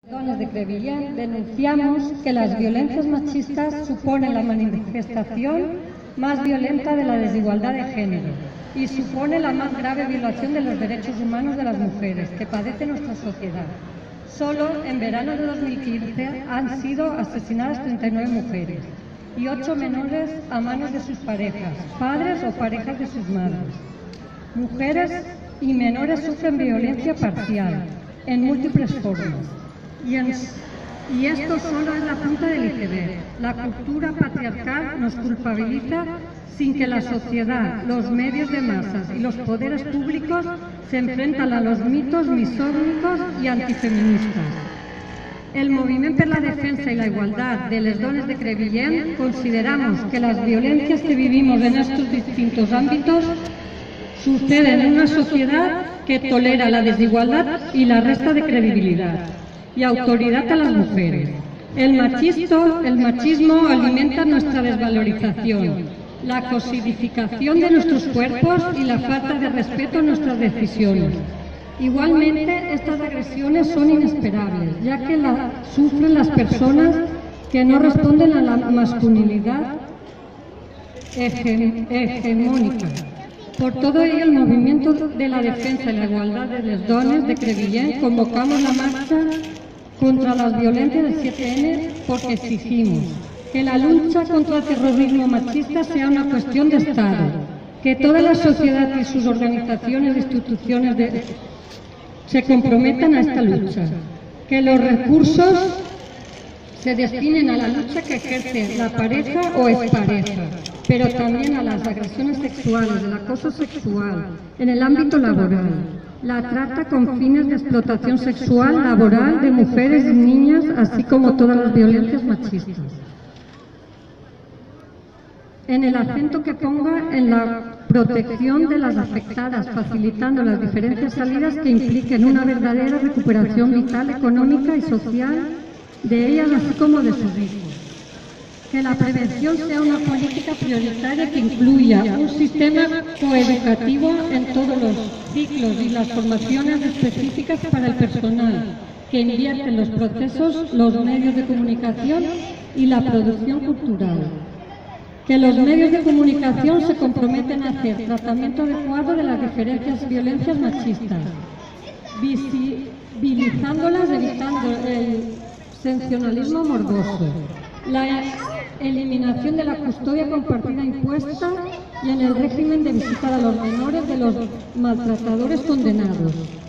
Dones de Crevillent denunciamos que las violencias machistas suponen la manifestación más violenta de la desigualdad de género y supone la más grave violación de los derechos humanos de las mujeres que padece nuestra sociedad. Solo en verano de 2015 han sido asesinadas 39 mujeres y 8 menores a manos de sus parejas, padres o parejas de sus madres. Mujeres y menores sufren violencia parcial en múltiples formas. Y esto solo es la punta del iceberg. La cultura patriarcal nos culpabiliza sin que la sociedad, los medios de masas y los poderes públicos se enfrentan a los mitos misóginos y antifeministas. El Moviment per la Defensa y la Igualdad de les Dones de Crevillent consideramos que las violencias que vivimos en estos distintos ámbitos suceden en una sociedad que tolera la desigualdad y la resta de credibilidad y autoridad a las mujeres. El machismo alimenta nuestra desvalorización, la cosificación de nuestros cuerpos y la falta de respeto a nuestras decisiones. Igualmente, estas agresiones son inesperables, ya que las sufren las personas que no responden a la masculinidad hegemónica. Por todo ello, el Movimiento de la Defensa y la Igualdad de les Dones de Crevillent convocamos la marcha contra las violencias del 7N porque exigimos que la lucha contra el terrorismo machista sea una cuestión de Estado, que toda la sociedad y sus organizaciones e instituciones se comprometan a esta lucha, que los recursos se destinen a la lucha que ejerce la pareja o expareja, pero también a las agresiones sexuales, el acoso sexual, en el ámbito laboral, la trata con fines de explotación sexual laboral de mujeres y niñas, así como todas las violencias machistas. En el acento que ponga en la protección de las afectadas, facilitando las diferentes salidas que impliquen una verdadera recuperación vital, económica y social de ellas, así como de sus hijos. Que la prevención sea una política prioritaria que incluya un sistema coeducativo en todos los ciclos y las formaciones específicas para el personal, que invierte en los procesos, los medios de comunicación y la producción cultural. Que los medios de comunicación se comprometen a hacer tratamiento adecuado de las diferentes violencias machistas, visibilizándolas, evitando el sensacionalismo morboso, la eliminación de la custodia compartida impuesta y en el régimen de visitar a los menores de los maltratadores condenados.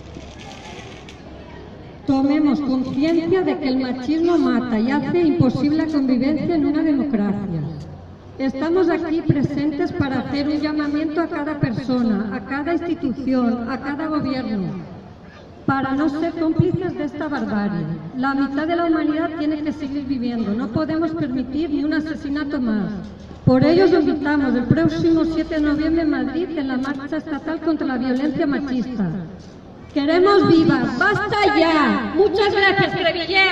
Tomemos conciencia de que el machismo mata y hace imposible la convivencia en una democracia. Estamos aquí presentes para hacer un llamamiento a cada persona, a cada institución, a cada gobierno, para no ser cómplices de esta barbarie. La mitad de la humanidad tiene que seguir viviendo, no podemos permitir ni un asesinato más. Por ello os invitamos el próximo 7 de noviembre en Madrid en la marcha estatal contra la violencia machista. ¡Queremos vivas! ¡Basta ya! ¡Muchas gracias, Crevillent!